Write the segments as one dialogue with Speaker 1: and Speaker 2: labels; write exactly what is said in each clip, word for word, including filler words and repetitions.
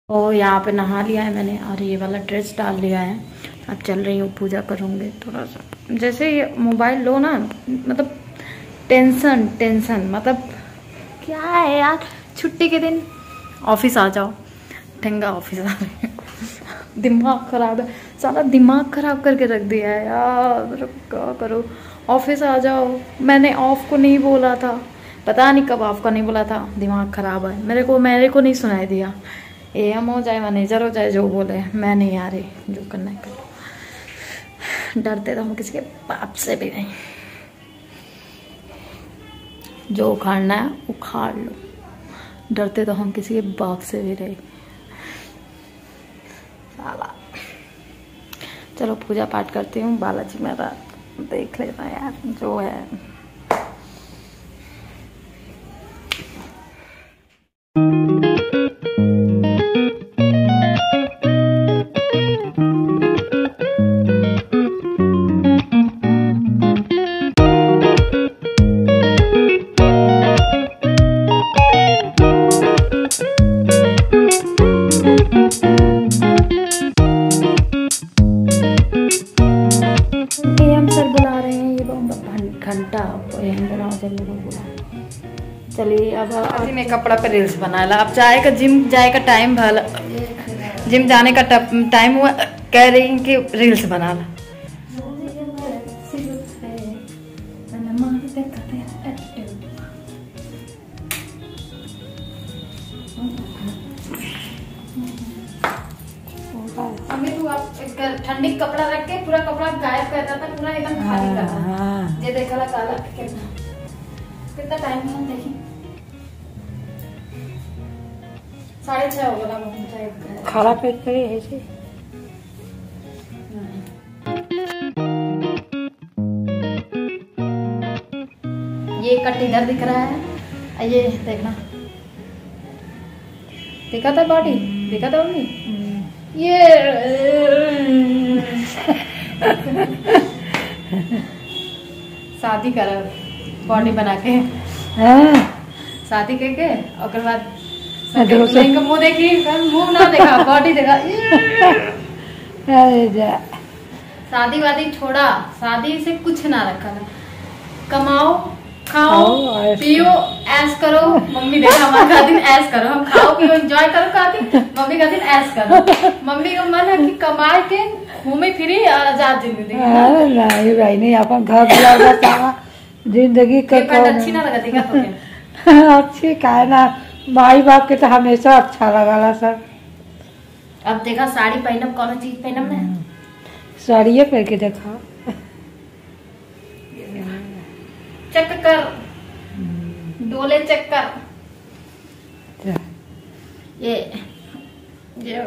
Speaker 1: और यहाँ पे नहा लिया है मैंने और ये वाला ड्रेस डाल लिया है। अब चल रही हूँ, पूजा करूँगी। थोड़ा सा जैसे ये मोबाइल लो ना, मतलब टेंशन टेंशन, मतलब क्या है यार, छुट्टी के दिन ऑफिस आ जाओ, ठंगा ऑफिस आ रहे दिमाग खराब है, सारा दिमाग खराब करके रख दिया है यार, क्या करो। ऑफिस आ जाओ, मैंने ऑफ को नहीं बोला था, पता नहीं कब ऑफ का नहीं बोला था, दिमाग खराब है मेरे को, मेरे को नहीं सुनाई दिया। ए एम हो जाए, मैनेजर हो जाए, जो बोले मैं नहीं आ रही, जो करना है करो। डरते तो हम किसी के बाप से भी नहीं, जो उखाड़ना है उखाड़ लो, डरते तो हम किसी के बाप से भी नहीं। साला चलो पूजा पाठ करती हूँ, बालाजी मेरा देख लेना यार जो है। घंटा चलिए अब अभी मैं कपड़ा पे रील्स बना ला। अब जाए का जिम जाए का टाइम भला, जिम जाने का टाइम हुआ, कह रही कि रील्स बना ला। मम्मी तू आप ठंडी कपड़ा रख के पूरा कपड़ा गायब कर रहा था, पूरा एकदम खाली कर रहा। ये देखा ला काला कितना कितना टाइम है, देखिए साढ़े छह हो गया।
Speaker 2: खड़ा पेट करे ऐसे
Speaker 1: ये कट इधर दिख रहा है, ये देखना, देखा था बॉडी, देखा था मम्मी ये शादी कर बॉडी बना के, शादी करके और बाद मुंह देखी, मुंह ना देखा, बॉडी देखा। शादी वादी छोड़ा, शादी से कुछ ना रखा था। कमाओ खाओ पियो ऐश करो। मम्मी देखा हमारा दिन ऐश करो, हम खाओ पियो एंजॉय करो का दिन, मम्मी का दिन ऐश करो। मम्मी का मन है कि कमाए के घूमे फिरे आजाद जिंदगी।
Speaker 2: नहीं भाई नहीं, अपन घर जिंदगी का
Speaker 1: अच्छी ना लगा देखा तो
Speaker 2: अच्छी का ना, माई बाप के तो हमेशा अच्छा लगा सर।
Speaker 1: अब देखा साड़ी पहनब, कौन चीज पहनब ना,
Speaker 2: साड़िये पहन के देखा,
Speaker 1: चेक कर डोले चेक कर। ये ये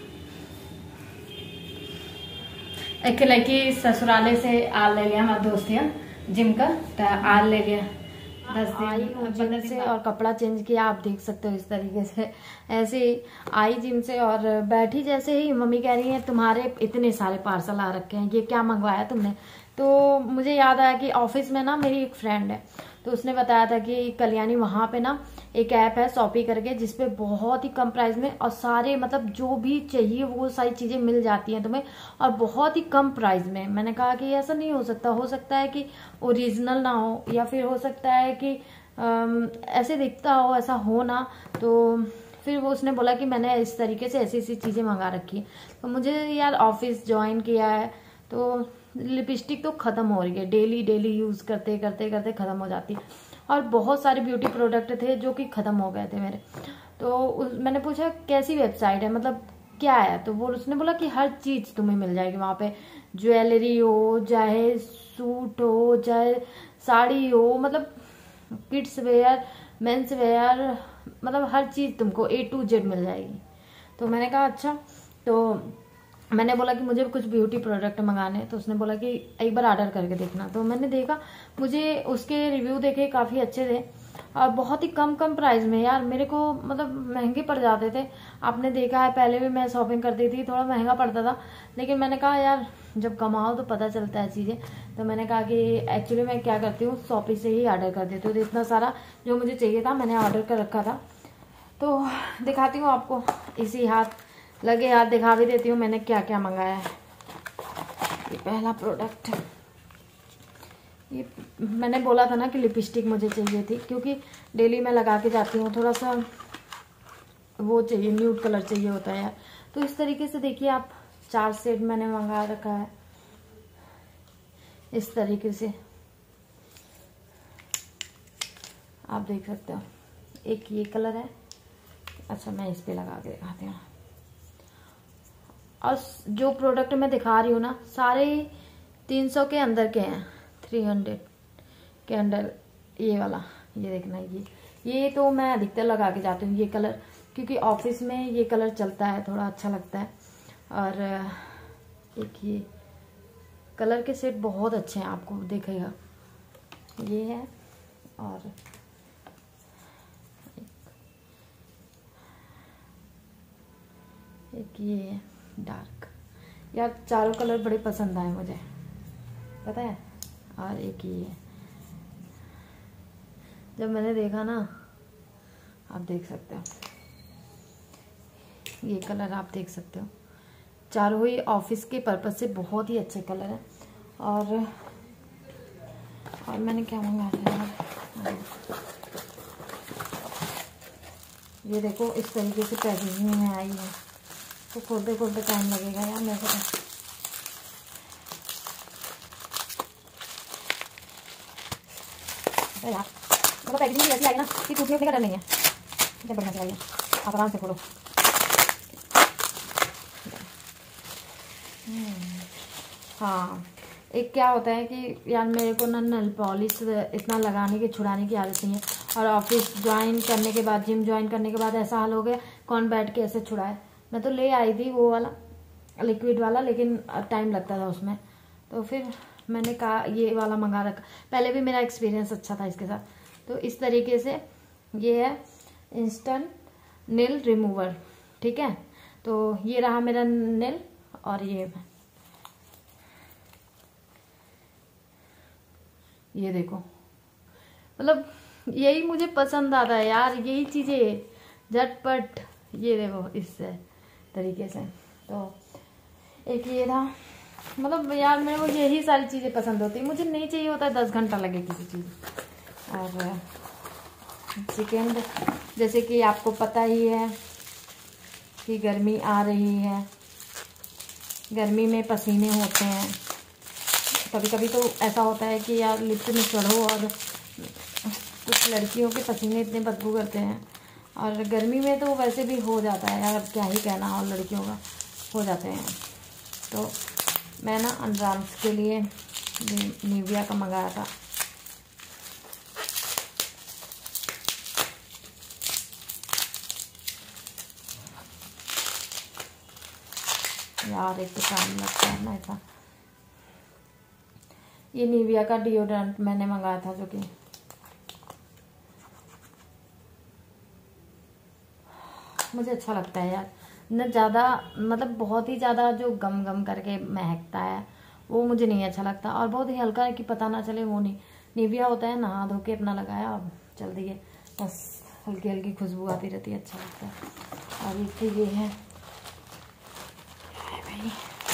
Speaker 1: एक लड़की ससुराले से आल ले लिया, हमारे दोस्तियां जिम का आल ले लिया दस दिन जिम से, और कपड़ा चेंज किया, आप देख सकते हो इस तरीके से। ऐसे ही आई जिम से और बैठी, जैसे ही मम्मी कह रही है तुम्हारे इतने सारे पार्सल आ रखे हैं, ये क्या मंगवाया तुमने। तो मुझे याद आया कि ऑफिस में ना मेरी एक फ्रेंड है, तो उसने बताया था कि कल्याणी वहाँ पे ना एक ऐप है शॉपी करके, जिसपे बहुत ही कम प्राइस में और सारे मतलब जो भी चाहिए वो सारी चीजें मिल जाती हैं तुम्हें, और बहुत ही कम प्राइस में। मैंने कहा कि ऐसा नहीं हो सकता, हो सकता है कि ओरिजिनल ना हो, या फिर हो सकता है कि आम, ऐसे दिखता हो, ऐसा हो ना। तो फिर वो उसने बोला कि मैंने इस तरीके से ऐसी ऐसी चीजें मंगा रखी है। तो मुझे यार ऑफिस ज्वाइन किया है तो लिपस्टिक तो खत्म हो रही है, डेली डेली यूज करते करते करते खत्म हो जाती है, और बहुत सारे ब्यूटी प्रोडक्ट थे जो कि खत्म हो गए थे मेरे। तो उस, मैंने पूछा कैसी वेबसाइट है, मतलब क्या है, तो वो उसने बोला कि हर चीज तुम्हें मिल जाएगी वहां पे, ज्वेलरी हो, चाहे सूट हो, चाहे साड़ी हो, मतलब किड्स वेयर, मेंस वेयर, मतलब हर चीज तुमको ए टू जेड मिल जाएगी। तो मैंने कहा अच्छा। तो मैंने बोला कि मुझे कुछ ब्यूटी प्रोडक्ट मंगाने हैं, तो उसने बोला कि एक बार ऑर्डर करके देखना। तो मैंने देखा, मुझे उसके रिव्यू देखे काफ़ी अच्छे थे और बहुत ही कम कम प्राइस में यार, मेरे को मतलब महंगे पड़ जाते थे। आपने देखा है पहले भी मैं शॉपिंग करती थी, थोड़ा महंगा पड़ता था, लेकिन मैंने कहा यार जब कमाओ तो पता चलता है चीज़ें। तो मैंने कहा कि एक्चुअली मैं क्या करती हूँ, शॉपी से ही ऑर्डर कर देती हूँ। तो इतना सारा जो मुझे चाहिए था मैंने ऑर्डर कर रखा था। तो दिखाती हूँ आपको, इसी हाथ लगे हाथ दिखा भी देती हूँ मैंने क्या क्या मंगाया है। ये पहला प्रोडक्ट, ये मैंने बोला था ना कि लिपस्टिक मुझे चाहिए थी, क्योंकि डेली मैं लगा के जाती हूँ, थोड़ा सा वो चाहिए, न्यूड कलर चाहिए होता है यार। तो इस तरीके से देखिए आप, चार सेट मैंने मंगा रखा है इस तरीके से, आप देख सकते हो। एक ये कलर है, अच्छा मैं इस पे लगा के दिखाती हूँ। और जो प्रोडक्ट मैं दिखा रही हूँ ना, सारे तीन सौ के अंदर के हैं, थ्री हंड्रेड के अंडर। ये वाला, ये देखना, ये ये तो मैं अधिकतर लगा के जाती हूँ ये कलर, क्योंकि ऑफिस में ये कलर चलता है, थोड़ा अच्छा लगता है। और एक ये कलर के सेट बहुत अच्छे हैं, आपको देखेगा ये है। और एक ये है डार्क, यार चारों कलर बड़े पसंद आए मुझे, पता है। और एक ये है, जब मैंने देखा ना, आप देख सकते हो ये कलर, आप देख सकते हो, चारों ही ऑफिस के पर्पज से बहुत ही अच्छे कलर हैं। और और मैंने क्या मंगाया था यार, ये देखो इस तरीके से पैकेजिंग में आई है, तो खोलते खोलते टाइम लगेगा यार मेरे को। तो यार मतलब पैकेजिंग ऐसी आई ना कि टूटने का डर नहीं है, जब बढ़िया से आई है, आप आराम से खोलो। हाँ, एक क्या होता है कि यार मेरे को ना नेल पॉलिश इतना लगाने की छुड़ाने की आदत नहीं है, और ऑफिस ज्वाइन करने के बाद, जिम ज्वाइन करने के बाद ऐसा हाल हो गया, कौन बैठ के ऐसे छुड़ाए। मैं तो ले आई थी वो वाला लिक्विड वाला, लेकिन टाइम लगता था उसमें, तो फिर मैंने कहा ये वाला मंगा रखा। पहले भी मेरा एक्सपीरियंस अच्छा था इसके साथ। तो इस तरीके से ये है इंस्टेंट नेल रिमूवर, ठीक है। तो ये रहा मेरा नेल, और ये ये देखो, मतलब यही मुझे पसंद आता है यार, यही चीज़ें झटपट, ये देखो इस तरीके से। तो एक ये था, मतलब यार मेरे को यही सारी चीज़ें पसंद होती है, मुझे नहीं चाहिए होता है दस घंटा लगे किसी चीज़। और सेकेंड, जैसे कि आपको पता ही है कि गर्मी आ रही है, गर्मी में पसीने होते हैं, कभी कभी तो ऐसा होता है कि यार लिफ्ट में चढ़ो और कुछ लड़कियों के पसीने इतने बदबू करते हैं, और गर्मी में तो वैसे भी हो जाता है यार, क्या ही कहना, और लड़कियों का हो जाते हैं। तो मैं ना अंडरआर्म्स के लिए निविया का मंगाया था। यार एक तो टाइम लगता है ना ऐसा। ये निविया का डिओड्रेंट मैंने मंगाया था, जो कि मुझे अच्छा लगता है यार, न ज़्यादा मतलब बहुत ही ज़्यादा जो गम गम करके महकता है वो मुझे नहीं अच्छा लगता, और बहुत ही हल्का है कि पता ना चले वो नहीं। निविया होता है, नहा धो के अपना लगाया और चल दिए, बस हल्की हल्की खुशबू आती रहती है, अच्छा लगता है। और एक तो ये है भाई,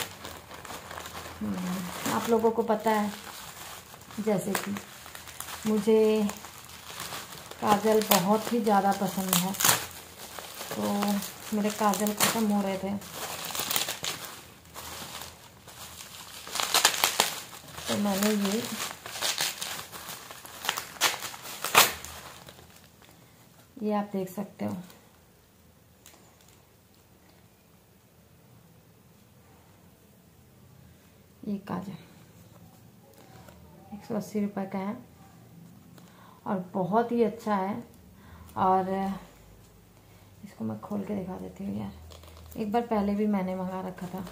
Speaker 1: आप लोगों को पता है जैसे कि मुझे काजल बहुत ही ज़्यादा पसंद है, तो मेरे काजल खत्म हो रहे थे, तो मैंने ये ये आप देख सकते हो, ये काजल एक सौ अस्सी रुपये का है और बहुत ही अच्छा है। और इसको मैं खोल के दिखा देती हूँ यार, एक बार पहले भी मैंने मंगा रखा था।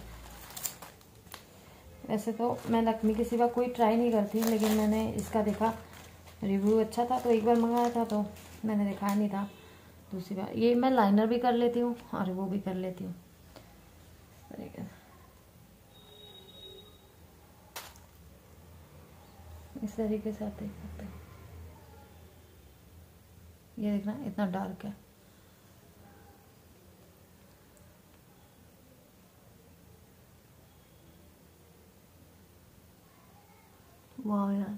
Speaker 1: वैसे तो मैं लक्ष्मी के सिवा कोई ट्राई नहीं करती, लेकिन मैंने इसका देखा रिव्यू अच्छा था तो एक बार मंगाया था, तो मैंने दिखाया नहीं था दूसरी बार। ये मैं लाइनर भी कर लेती हूँ और वो भी कर लेती हूँ, इस तरीके से आप देख सकते हैं। ये देखना इतना डार्क है, वाह यार,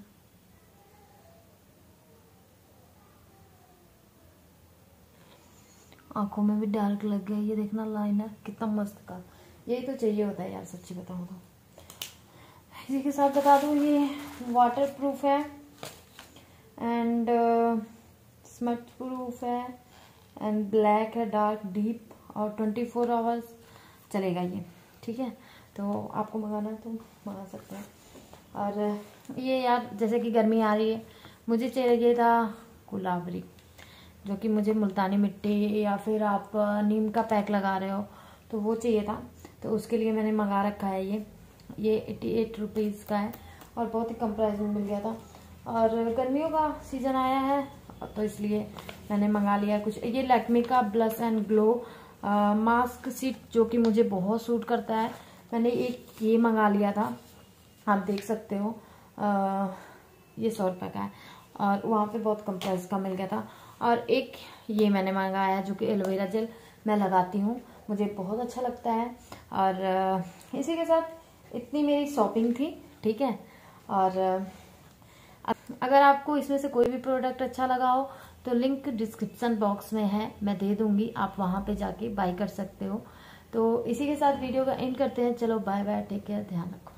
Speaker 1: आंखों में भी डार्क लग गया। ये देखना लाइनर कितना मस्त का, यही तो चाहिए होता है यार, सच्ची बताऊँ तो। इसी के साथ बता दूँ ये वाटर प्रूफ है एंड स्मट प्रूफ है एंड ब्लैक है, डार्क डीप, और ट्वेंटी फोर आवर्स चलेगा ये, ठीक है। तो आपको मंगाना है तो मंगा सकते हैं। और ये यार जैसे कि गर्मी आ रही है, मुझे चाहिए था गुलाबरी, जो कि मुझे मुल्तानी मिट्टी या फिर आप नीम का पैक लगा रहे हो तो वो चाहिए था, तो उसके लिए मैंने मंगा रखा है। ये ये एटी एट रुपीज़ का है और बहुत ही कम प्राइस में मिल गया था। और गर्मियों का सीज़न आया है तो इसलिए मैंने मंगा लिया कुछ। ये लैक्मे का blush and glow mask sheet, जो कि मुझे बहुत सूट करता है। मैंने एक ये मंगा लिया था, आप देख सकते हो, आ, ये सौ रुपये का है और वहाँ पे बहुत कम प्राइस का मिल गया था। और एक ये मैंने मंगाया जो कि एलोवेरा जेल मैं लगाती हूँ, मुझे बहुत अच्छा लगता है। और इसी के साथ इतनी मेरी शॉपिंग थी, ठीक है। और अगर आपको इसमें से कोई भी प्रोडक्ट अच्छा लगा हो तो लिंक डिस्क्रिप्शन बॉक्स में है, मैं दे दूँगी, आप वहाँ पे जाके बाय कर सकते हो। तो इसी के साथ वीडियो का एंड करते हैं। चलो बाय बाय, टेक केयर, ध्यान रखो।